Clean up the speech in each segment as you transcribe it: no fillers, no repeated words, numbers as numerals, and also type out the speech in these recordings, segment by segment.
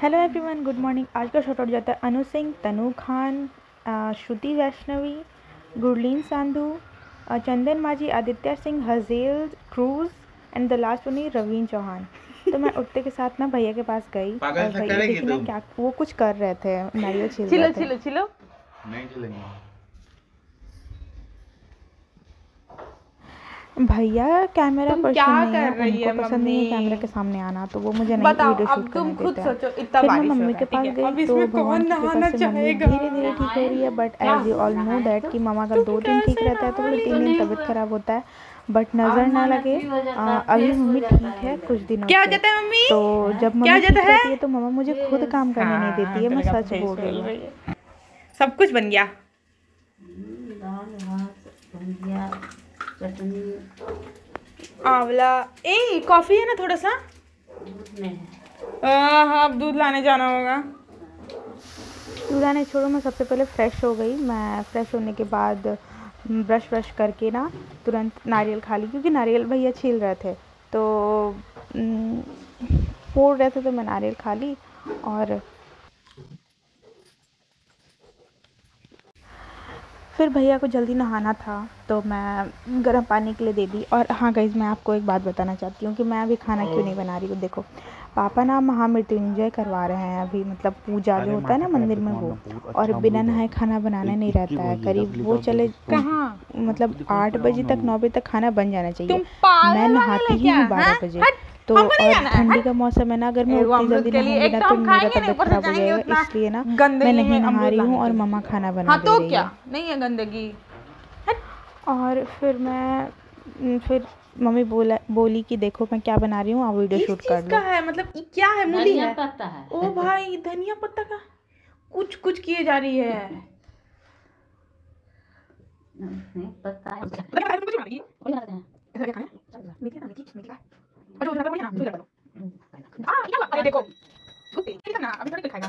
Hello everyone, good morning. आज का shot out जाता है अनु सिंह, तनु खान, श्रुति Vaishnavi, Gurleen Sandhu, Chandan Majhi, Aditya Singh, Hazel Cruz and the last one Raveen Chauhan. तो मैं उठते के साथ ना भैया के पास गई और भैया देखी ना क्या वो कुछ कर रहे थे, नारियल छील रहे थे। छिलो नहीं चलेंगे भैया कैमरा पर्सन क्या नहीं कर रही है, है उनको पसंद नहीं है मम्मी? कैमरा के सामने आना, तो वो मुझे नहीं बताओ, वीडियो अब शूट तुम करने खुद देते हैं। सोचो, इतना फिर मैं बारिश हो मम्मी रहा के है, पास ठीक है? गई अब तो इसमें भगवान कौन की कृपा नहाना से मम्मी चाहेगा? धीरे धीरे ठीक हो रही है। But as you all know that कि मामा का 2 दिन ठीक रहता है तो बोले 3 दिन तबीयत खराब होता है। बट नज़र ना लगे, अभी मम्मी ठीक है कुछ दिनों क्या हो से। जाता है मम्मी? तो जब क्या मम्मी हो जाता ठीक है? रहती है तो मामा मुझे खुद काम करने नहीं देती है, मैं सच बोल रही हूँ। सब कुछ बन गया। दाल भात भुजिया चटनी आंवला। ए कॉफी है ना थोड़ा सा? दूध में है। हाँ, अब दूध लाने जाना होगा। नहीं छोड़ो, मैं सबसे पहले फ़्रेश हो गई। मैं फ़्रेश होने के बाद ब्रश करके ना तुरंत नारियल खा ली, क्योंकि नारियल भैया छील रहे थे तो फोड़ रहे थे, तो मैं नारियल खा ली। और फिर भैया को जल्दी नहाना था तो मैं गर्म पानी के लिए दे दी। और हाँ गाइज़, मैं आपको एक बात बताना चाहती हूँ कि मैं अभी खाना क्यों नहीं बना रही हूँ। देखो, पापा ना महामृत्युंजय करवा रहे हैं अभी, मतलब पूजा जो होता है ना मंदिर में वो, और बिना नहाए खाना बनाना नहीं रहता है। करीब वो चले कहाँ? मतलब 8 बजे तक 9 बजे तक खाना बन जाना चाहिए। तुम पागल मैं वागल नहाती है ही क्या? हूँ 12 हाँ? बजे। हट, तो हमको नहीं और जाना है, ठंडी हट। का मौसम है ना, अगर मैं एगो उतनी अमृत जल्दी के लिए नहाऊंगी एक ना तो तो हम मेरा खाएंगे नहीं, तबीयत ऊपर से खराब हो जाएंगे जाएगा, उतना इसलिए ना मैं गंदगी नहीं में नहा अमरूद रही हूँ लाने और के लिए। मम्मा खाना बना हाँ दे तो रही क्या, है। नहीं है गंदगी। और फिर मम्मी बोली कि देखो मैं क्या बना रही हूँ, आप वीडियो किस शूट चीज कर का लो। है? मतलब ये क्या है? मूली धनिया है? पत्ता है। ओ भाई, धनिया पत्ता का कुछ कुछ किए जा रही है। नहीं पत्ता है। देखो अभी थोड़ी खाएगा।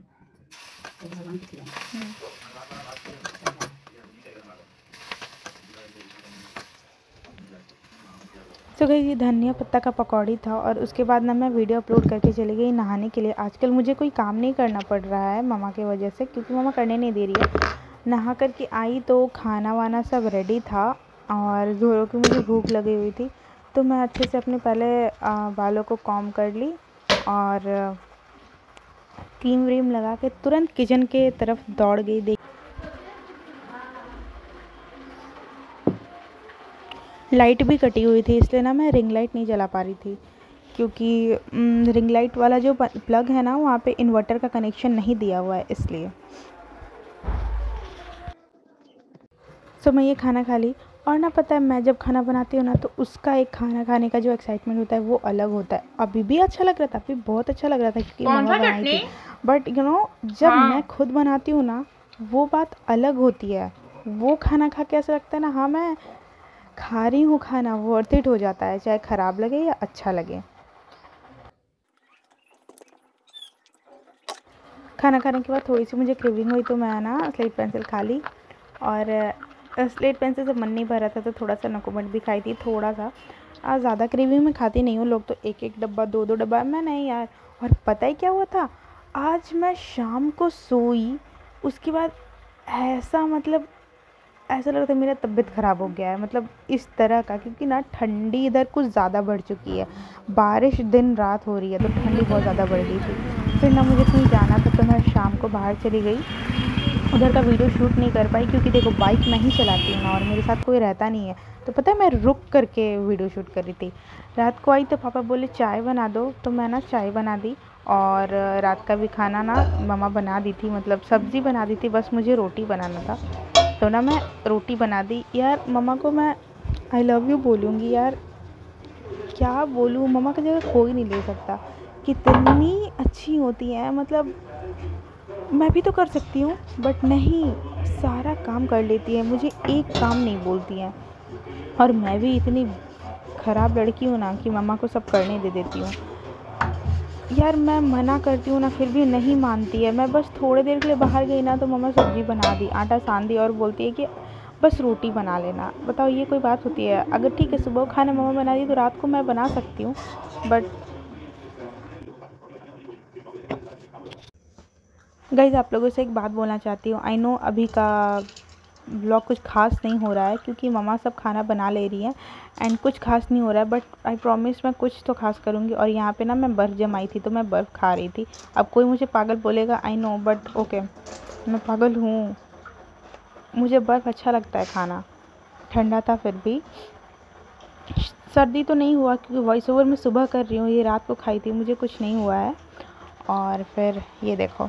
तो गई ये धनिया पत्ता का पकौड़ी था। और उसके बाद ना मैं वीडियो अपलोड करके चली गई नहाने के लिए। आजकल मुझे कोई काम नहीं करना पड़ रहा है मामा की वजह से, क्योंकि मामा करने नहीं दे रही है। नहा करके आई तो खाना वाना सब रेडी था और जोरों की मुझे भूख लगी हुई थी। तो मैं अच्छे से अपने पहले बालों को कॉम्ब कर ली और क्रीम व्रीम लगा के तुरंत किचन के तरफ दौड़ गई। लाइट भी कटी हुई थी, इसलिए ना मैं रिंग लाइट नहीं जला पा रही थी, क्योंकि रिंग लाइट वाला जो प्लग है ना वहाँ पे इन्वर्टर का कनेक्शन नहीं दिया हुआ है, इसलिए। तो मैं ये खाना खा ली। और ना पता है, मैं जब खाना बनाती हूँ ना तो उसका एक खाना खाने का जो एक्साइटमेंट होता है वो अलग होता है। अभी भी अच्छा लग रहा था, अभी बहुत अच्छा लग रहा था क्योंकि मम्मा बनाई थी। बट यू नो, जब मैं खुद बनाती हूँ ना वो बात अलग होती है। वो खाना खा के ऐसा लगता है ना, हाँ मैं खा रही हूँ खाना, वर्थ इट हो जाता है, चाहे ख़राब लगे या अच्छा लगे। खाना खाने के बाद थोड़ी सी मुझे क्रेविंग हुई तो मैं ना स्लेट पेंसिल खा ली। और स्लेट पेंसिल से मन नहीं भर रहा था तो थोड़ा सा नकोमट भी खाई थी, थोड़ा सा। ज़्यादा क्रेविंग में खाती नहीं हूँ, लोग तो 1-1 डब्बा 2-2 डब्बा, मैं नहीं यार। और पता है क्या हुआ था, आज मैं शाम को सोई, उसके बाद ऐसा मतलब ऐसा लग रहा था मेरा तबीयत ख़राब हो गया है, मतलब इस तरह का, क्योंकि ना ठंडी इधर कुछ ज़्यादा बढ़ चुकी है। बारिश दिन रात हो रही है तो ठंडी बहुत ज़्यादा बढ़ गई थी। फिर ना मुझे कहीं जाना था तो मैं शाम को बाहर चली गई। उधर का वीडियो शूट नहीं कर पाई क्योंकि देखो बाइक मैं ही चलाती हूँ ना और मेरे साथ कोई रहता नहीं है, तो पता है मैं रुक करके वीडियो शूट कर रही थी। रात को आई तो पापा बोले चाय बना दो, तो मैं ना चाय बना दी। और रात का भी खाना ना मम्मा बना दी थी, मतलब सब्ज़ी बना दी थी, बस मुझे रोटी बनाना था। तो ना मैं रोटी बना दी। यार मम्मा को मैं आई लव यू बोलूँगी यार, क्या बोलूँ, मम्मा की जगह कोई नहीं ले सकता। कितनी अच्छी होती हैं, मतलब मैं भी तो कर सकती हूँ बट नहीं, सारा काम कर लेती है, मुझे एक काम नहीं बोलती हैं। और मैं भी इतनी ख़राब लड़की हूँ ना कि मम्मा को सब करने दे देती हूँ। यार मैं मना करती हूँ ना फिर भी नहीं मानती है। मैं बस थोड़ी देर के लिए बाहर गई ना तो मम्मा सब्ज़ी बना दी, आटा सान दी और बोलती है कि बस रोटी बना लेना। बताओ ये कोई बात होती है? अगर ठीक है सुबह खाना मम्मा बना दी तो रात को मैं बना सकती हूँ, बट गाइज़ आप लोगों से एक बात बोलना चाहती हूँ। आई नो अभी का व्लॉग कुछ खास नहीं हो रहा है क्योंकि मम्मा सब खाना बना ले रही है एंड कुछ खास नहीं हो रहा है, बट आई प्रॉमिस मैं कुछ तो खास करूँगी। और यहाँ पे ना मैं बर्फ़ जमाई थी तो मैं बर्फ़ खा रही थी। अब कोई मुझे पागल बोलेगा, आई नो, बट ओके, मैं पागल हूँ। मुझे बर्फ़ अच्छा लगता है खाना। ठंडा था फिर भी। सर्दी तो नहीं हुआ क्योंकि वॉइस ओवर मैं सुबह कर रही हूँ, ये रात को खाई थी, मुझे कुछ नहीं हुआ है। और फिर ये देखो,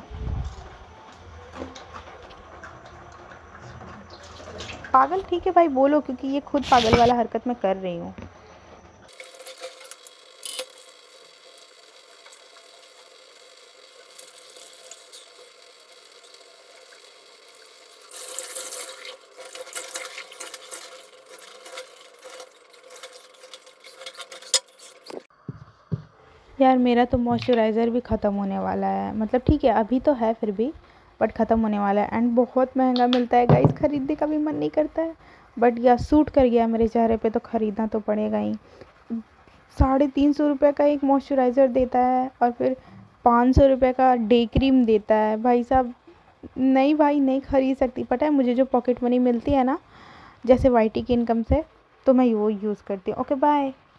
पागल ठीक है भाई बोलो, क्योंकि ये खुद पागल वाला हरकत मैं कर रही हूँ। यार मेरा तो मॉइस्चराइज़र भी ख़त्म होने वाला है, मतलब ठीक है अभी तो है फिर भी, बट ख़त्म होने वाला है एंड बहुत महंगा मिलता है गाइस, ख़रीदने का भी मन नहीं करता है, बट या सूट कर गया मेरे चेहरे पे तो ख़रीदना तो पड़ेगा ही। 350 रुपये का एक मॉइस्चराइज़र देता है और फिर 500 रुपये का डे क्रीम देता है। भाई साहब नहीं भाई, नहीं ख़रीद सकती। पता है मुझे जो पॉकेट मनी मिलती है ना, जैसे वाईटी की इनकम से, तो मैं वो यूज़ करती हूँ। Okay bye.